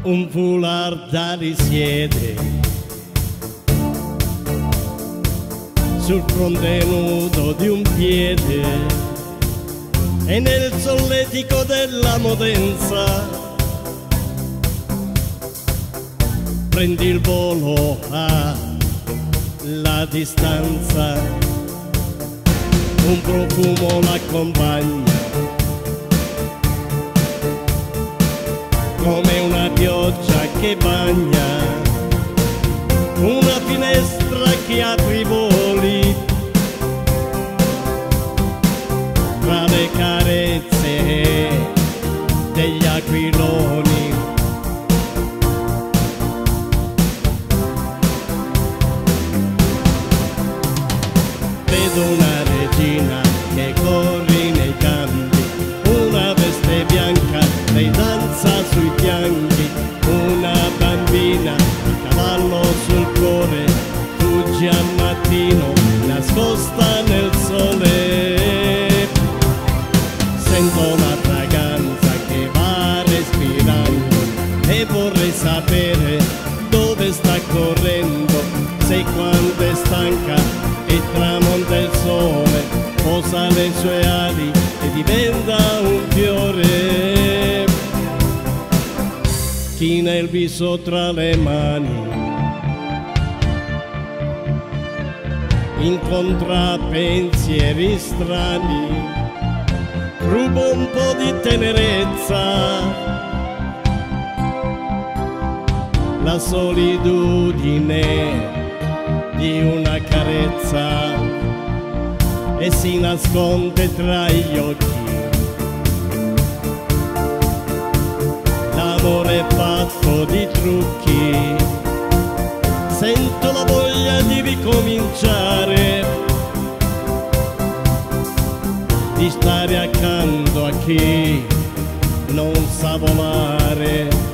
un foulard da risiede sul fronte nudo di un piede, e nel solletico della modenza prendi il volo alla distanza, un profumo l'accompagna come una pioggia che bagna, una finestra che apre i voli tra le carezze degli aquiloni. Vedo una regina che corre nei campi, una veste bianca, lei danza sui fianchi, una bambina a cavallo sul cuore, fugge al mattino nascosta nel sole. Sento la fragranza che va respirando e vorrei sapere dove sta correndo, se quando è stanca e tramonta il sole posa le sue ali e diventa un fiore. China il viso tra le mani, incontra pensieri strani, rubo un po' di tenerezza, la solitudine di una carezza, e si nasconde tra gli occhi. L'amore è fatto di trucchi, sento la voglia di ricominciare, di stare accanto a chi non sa volare.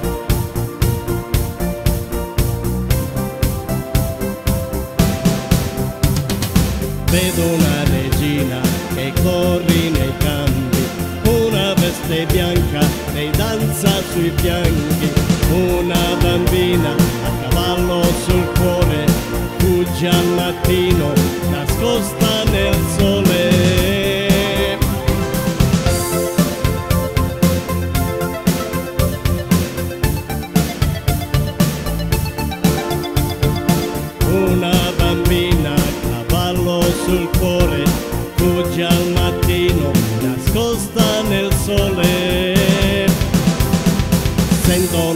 Vedo una regina che corre nei campi, una veste bianca, lei danza sui fianchi, una bambina a cavallo sul cuore, fugge al mattino nascosta nel sole. Una bambina a cavallo sul cuore, fugge al mattino nascosta nel sole. Sento